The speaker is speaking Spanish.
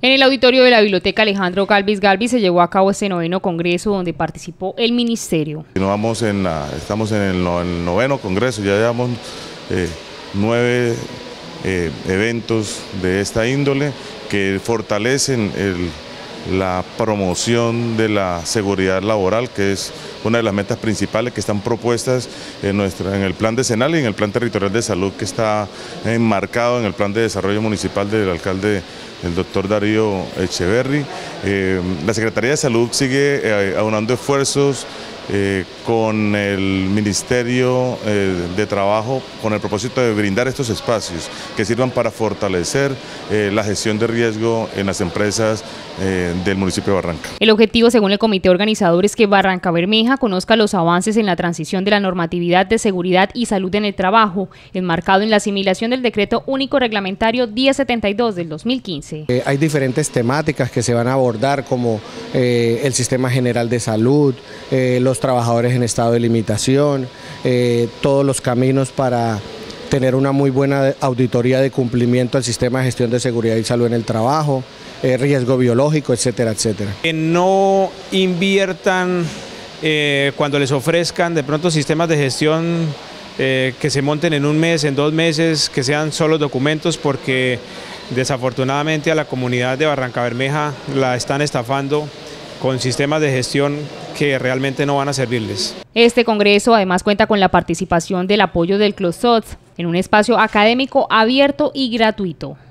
En el auditorio de la Biblioteca Alejandro Galvis se llevó a cabo este noveno congreso donde participó el ministerio. Estamos en el noveno congreso, ya llevamos 9 eventos de esta índole que fortalecen la promoción de la seguridad laboral, que es una de las metas principales que están propuestas en el plan decenal y en el plan territorial de salud que está enmarcado en el plan de desarrollo municipal del alcalde, el doctor Darío Echeverry. La Secretaría de Salud sigue aunando esfuerzos con el Ministerio de Trabajo con el propósito de brindar estos espacios que sirvan para fortalecer la gestión de riesgo en las empresas del municipio de Barranca. El objetivo, según el comité organizador, es que Barrancabermeja conozca los avances en la transición de la normatividad de seguridad y salud en el trabajo, enmarcado en la asimilación del Decreto Único Reglamentario 1072 del 2015. Hay diferentes temáticas que se van a abordar, como el sistema general de salud, los trabajadores en estado de limitación, todos los caminos para tener una muy buena auditoría de cumplimiento al sistema de gestión de seguridad y salud en el trabajo, riesgo biológico, etcétera, etcétera. Que no inviertan cuando les ofrezcan de pronto sistemas de gestión que se monten en un mes, en 2 meses, que sean solo documentos, porque desafortunadamente a la comunidad de Barrancabermeja la están estafando con sistemas de gestión que realmente no van a servirles. Este congreso además cuenta con la participación del apoyo del CLOSOT en un espacio académico abierto y gratuito.